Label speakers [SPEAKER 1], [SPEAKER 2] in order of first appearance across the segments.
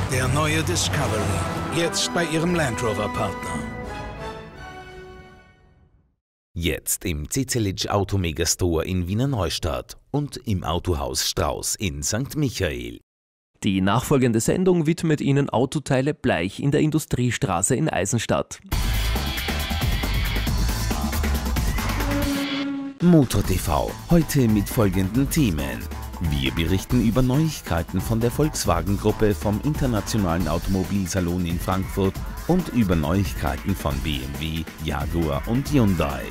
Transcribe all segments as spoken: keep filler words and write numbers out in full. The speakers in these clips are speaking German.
[SPEAKER 1] Der neue Discovery, jetzt bei Ihrem Land Rover-Partner.
[SPEAKER 2] Jetzt im Cecilic Auto Megastore in Wiener Neustadt und im Autohaus Strauß in Sankt Michael.
[SPEAKER 3] Die nachfolgende Sendung widmet Ihnen Autoteile Bleich in der Industriestraße in Eisenstadt.
[SPEAKER 2] Motor T V, heute mit folgenden Themen. Wir berichten über Neuigkeiten von der Volkswagen-Gruppe vom Internationalen Automobilsalon in Frankfurt und über Neuigkeiten von B M W, Jaguar und Hyundai.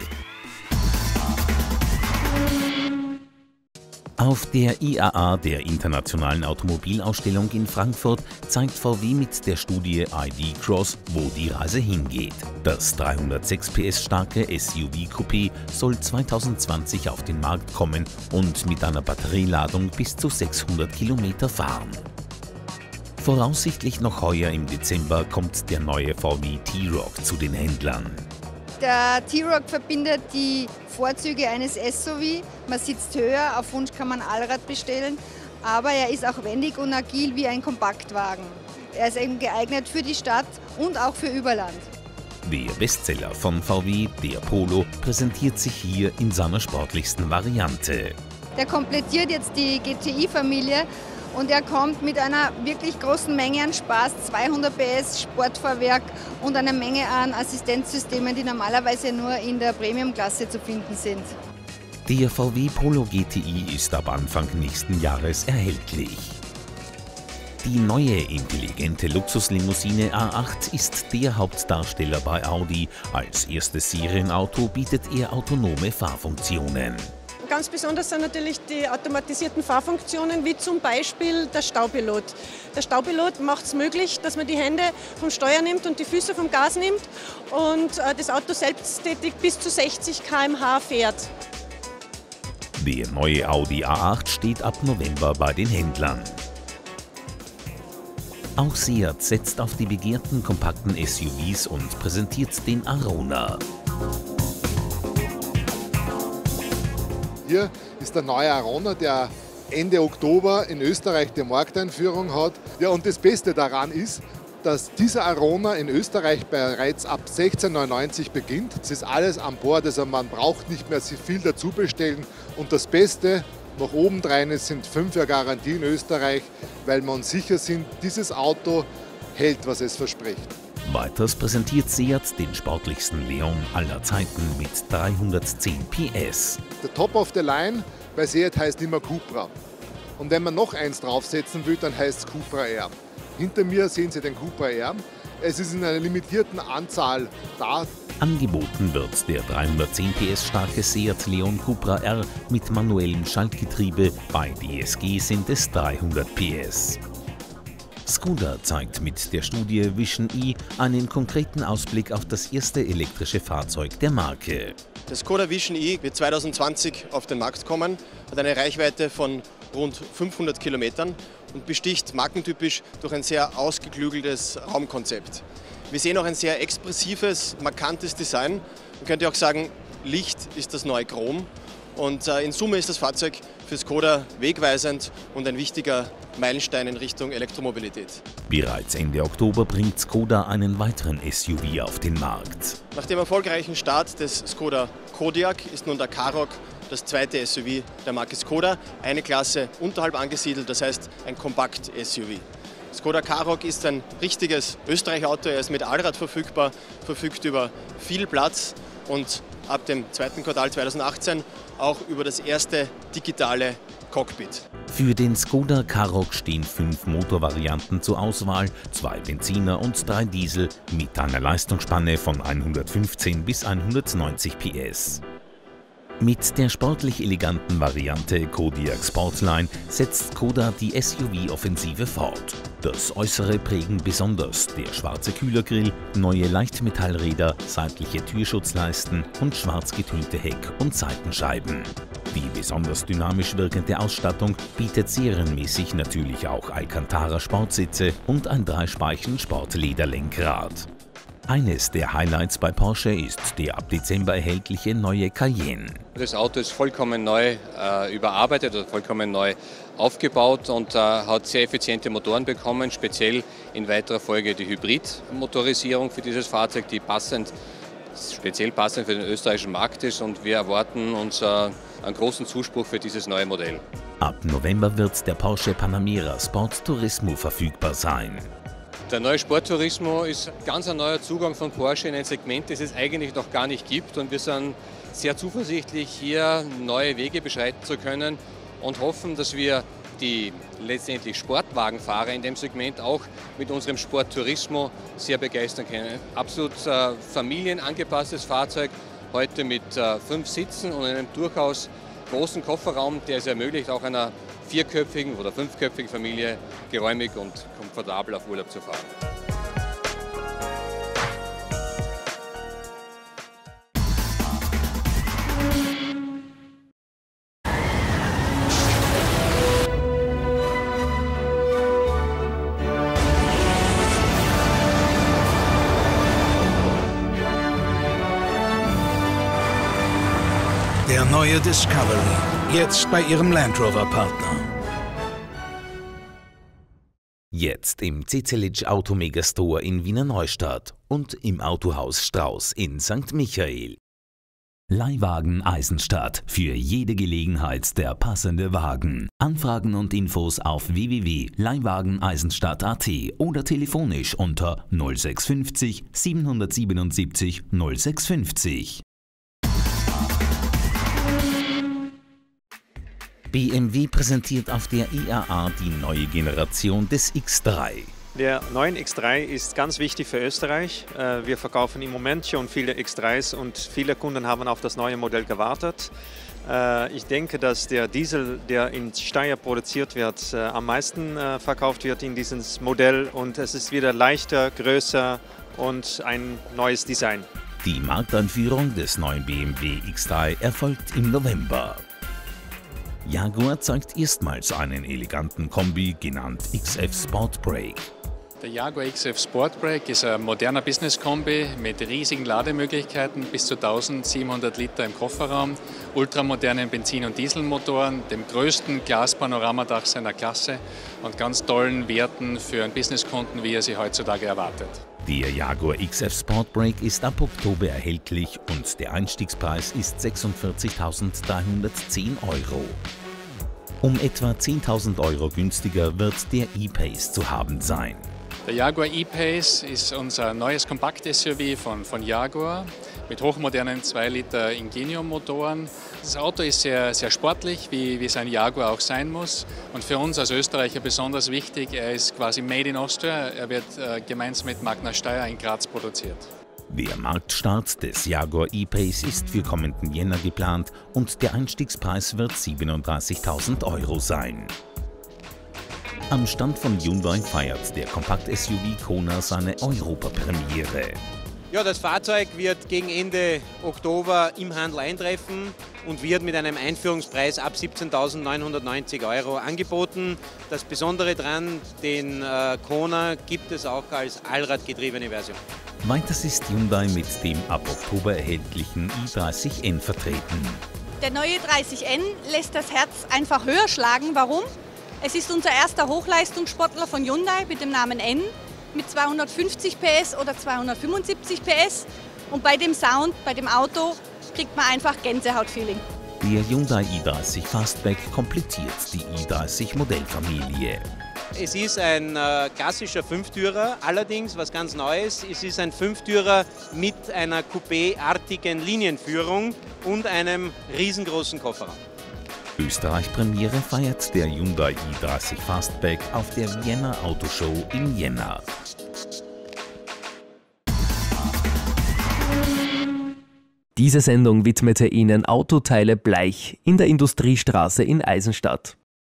[SPEAKER 2] Auf der I A A, der Internationalen Automobilausstellung in Frankfurt, zeigt V W mit der Studie I D Cross, wo die Reise hingeht. Das dreihundertsechs P S starke S U V-Coupé soll zweitausendzwanzig auf den Markt kommen und mit einer Batterieladung bis zu sechshundert Kilometer fahren. Voraussichtlich noch heuer im Dezember kommt der neue V W T-Roc zu den Händlern.
[SPEAKER 4] Der T-Roc verbindet die Vorzüge eines S U V. Man sitzt höher, auf Wunsch kann man Allrad bestellen, aber er ist auch wendig und agil wie ein Kompaktwagen. Er ist eben geeignet für die Stadt und auch für Überland.
[SPEAKER 2] Der Bestseller von V W, der Polo, präsentiert sich hier in seiner sportlichsten Variante.
[SPEAKER 4] Der komplettiert jetzt die G T I-Familie. Und er kommt mit einer wirklich großen Menge an Spaß, zweihundert P S, Sportfahrwerk und einer Menge an Assistenzsystemen, die normalerweise nur in der Premium-Klasse zu finden sind.
[SPEAKER 2] Der V W Polo G T I ist ab Anfang nächsten Jahres erhältlich. Die neue intelligente Luxuslimousine A acht ist der Hauptdarsteller bei Audi. Als erstes Serienauto bietet er autonome Fahrfunktionen.
[SPEAKER 5] Ganz besonders sind natürlich die automatisierten Fahrfunktionen, wie zum Beispiel der Staupilot. Der Staupilot macht es möglich, dass man die Hände vom Steuer nimmt und die Füße vom Gas nimmt und das Auto selbsttätig bis zu sechzig Kilometer pro Stunde fährt.
[SPEAKER 2] Der neue Audi A acht steht ab November bei den Händlern. Auch Seat setzt auf die begehrten kompakten S U Vs und präsentiert den Arona.
[SPEAKER 6] Hier ist der neue Arona, der Ende Oktober in Österreich die Markteinführung hat. Ja, und das Beste daran ist, dass dieser Arona in Österreich bereits ab sechzehnhundertneunundneunzig beginnt. Es ist alles an Bord, also man braucht nicht mehr viel dazu bestellen. Und das Beste noch obendrein, es sind fünf Jahre Garantie in Österreich, weil wir uns sicher sind, dieses Auto hält, was es verspricht.
[SPEAKER 2] Weiters präsentiert Seat den sportlichsten Leon aller Zeiten mit dreihundertzehn P S.
[SPEAKER 6] Der Top of the Line bei Seat heißt immer Cupra. Und wenn man noch eins draufsetzen will, dann heißt es Cupra R. Hinter mir sehen Sie den Cupra R. Es ist in einer limitierten Anzahl da.
[SPEAKER 2] Angeboten wird der dreihundertzehn P S starke Seat Leon Cupra R mit manuellem Schaltgetriebe. Bei D S G sind es dreihundert P S. Skoda zeigt mit der Studie Vision E einen konkreten Ausblick auf das erste elektrische Fahrzeug der Marke.
[SPEAKER 7] Das Skoda Vision E wird zweitausendzwanzig auf den Markt kommen, hat eine Reichweite von rund fünfhundert Kilometern und besticht markentypisch durch ein sehr ausgeklügeltes Raumkonzept. Wir sehen auch ein sehr expressives, markantes Design. Man könnte auch sagen, Licht ist das neue Chrom. Und in Summe ist das Fahrzeug für Skoda wegweisend und ein wichtiger Meilenstein in Richtung Elektromobilität.
[SPEAKER 2] Bereits Ende Oktober bringt Skoda einen weiteren S U V auf den Markt.
[SPEAKER 7] Nach dem erfolgreichen Start des Skoda Kodiaq ist nun der Karoq das zweite S U V der Marke Skoda, eine Klasse unterhalb angesiedelt, das heißt ein Kompakt-S U V. Skoda Karoq ist ein richtiges Österreich-Auto, er ist mit Allrad verfügbar, verfügt über viel Platz und ab dem zweiten Quartal zweitausendachtzehn auch über das erste digitale Cockpit.
[SPEAKER 2] Für den Skoda Karoq stehen fünf Motorvarianten zur Auswahl, zwei Benziner und drei Diesel mit einer Leistungsspanne von hundertfünfzehn bis hundertneunzig P S. Mit der sportlich eleganten Variante Kodiaq Sportline setzt Skoda die S U V-Offensive fort. Das Äußere prägen besonders der schwarze Kühlergrill, neue Leichtmetallräder, seitliche Türschutzleisten und schwarz getönte Heck- und Seitenscheiben. Die besonders dynamisch wirkende Ausstattung bietet serienmäßig natürlich auch Alcantara Sportsitze und ein Dreispeichen Sportlederlenkrad. Eines der Highlights bei Porsche ist der ab Dezember erhältliche neue Cayenne.
[SPEAKER 8] Das Auto ist vollkommen neu äh, überarbeitet oder vollkommen neu aufgebaut und äh, hat sehr effiziente Motoren bekommen, speziell in weiterer Folge die Hybridmotorisierung für dieses Fahrzeug, die passend, speziell passend für den österreichischen Markt ist, und wir erwarten uns äh, einen großen Zuspruch für dieses neue Modell.
[SPEAKER 2] Ab November wird der Porsche Panamera Sport Turismo verfügbar sein.
[SPEAKER 8] Der neue Sport Turismo ist ganz ein neuer Zugang von Porsche in ein Segment, das es eigentlich noch gar nicht gibt, und wir sind sehr zuversichtlich, hier neue Wege beschreiten zu können und hoffen, dass wir die letztendlich Sportwagenfahrer in dem Segment auch mit unserem Sport Turismo sehr begeistern können. Absolut äh, familienangepasstes Fahrzeug, heute mit äh, fünf Sitzen und einem durchaus großen Kofferraum, der es ermöglicht, auch einer vierköpfigen oder fünfköpfigen Familie geräumig und komfortabel auf Urlaub zu fahren.
[SPEAKER 1] Der neue Discovery, jetzt bei Ihrem Land Rover Partner.
[SPEAKER 2] Jetzt im Cecilic Auto Megastore in Wiener Neustadt und im Autohaus Strauß in Sankt Michael. Leihwagen Eisenstadt. Für jede Gelegenheit der passende Wagen. Anfragen und Infos auf w w w punkt leihwageneisenstadt punkt a t oder telefonisch unter null sechs fünf null sieben sieben sieben null sechs fünf null. B M W präsentiert auf der I A A die neue Generation des X drei.
[SPEAKER 9] Der neue X drei ist ganz wichtig für Österreich. Wir verkaufen im Moment schon viele X dreis und viele Kunden haben auf das neue Modell gewartet. Ich denke, dass der Diesel, der in Steyr produziert wird, am meisten verkauft wird in dieses Modell, und es ist wieder leichter, größer und ein neues Design.
[SPEAKER 2] Die Markteinführung des neuen B M W X drei erfolgt im November. Jaguar zeigt erstmals einen eleganten Kombi, genannt X F Sportbrake.
[SPEAKER 10] Der Jaguar X F Sportbrake ist ein moderner Business-Kombi mit riesigen Lademöglichkeiten, bis zu eintausendsiebenhundert Liter im Kofferraum, ultramodernen Benzin- und Dieselmotoren, dem größten Glaspanoramadach seiner Klasse und ganz tollen Werten für einen Businesskunden, wie er sie heutzutage erwartet.
[SPEAKER 2] Der Jaguar X F Sportbrake ist ab Oktober erhältlich und der Einstiegspreis ist sechsundvierzigtausenddreihundertzehn Euro. Um etwa zehntausend Euro günstiger wird der E-Pace zu haben sein.
[SPEAKER 10] Der Jaguar E-Pace ist unser neues Kompakt-S U V von, von Jaguar mit hochmodernen zwei Liter Ingenium-Motoren. Das Auto ist sehr, sehr sportlich, wie, wie sein Jaguar auch sein muss. Und für uns als Österreicher besonders wichtig, er ist quasi made in Austria. Er wird äh, gemeinsam mit Magna Steyr in Graz produziert.
[SPEAKER 2] Der Marktstart des Jaguar E-Pace ist für kommenden Jänner geplant und der Einstiegspreis wird siebenunddreißigtausend Euro sein. Am Stand von Hyundai feiert der Kompakt-S U V Kona seine Europapremiere.
[SPEAKER 11] Ja, das Fahrzeug wird gegen Ende Oktober im Handel eintreffen und wird mit einem Einführungspreis ab siebzehntausendneunhundertneunzig Euro angeboten. Das Besondere daran, den äh, Kona gibt es auch als allradgetriebene Version.
[SPEAKER 2] Weiters ist Hyundai mit dem ab Oktober erhältlichen i dreißig N vertreten.
[SPEAKER 12] Der neue dreißig N lässt das Herz einfach höher schlagen. Warum? Es ist unser erster Hochleistungssportler von Hyundai mit dem Namen N mit zweihundertfünfzig P S oder zweihundertfünfundsiebzig P S. Und bei dem Sound, bei dem Auto, kriegt man einfach Gänsehaut-Feeling.
[SPEAKER 2] Der Hyundai i dreißig Fastback komplettiert die i dreißig Modellfamilie.
[SPEAKER 11] Es ist ein äh, klassischer Fünftürer, allerdings was ganz Neues, es ist ein Fünftürer mit einer Coupé-artigen Linienführung und einem riesengroßen Kofferraum.
[SPEAKER 2] Österreich-Premiere feiert der Hyundai i dreißig Fastback auf der Vienna Autoshow im Jänner.
[SPEAKER 3] Diese Sendung widmete Ihnen Autoteile Bleich in der Industriestraße in Eisenstadt.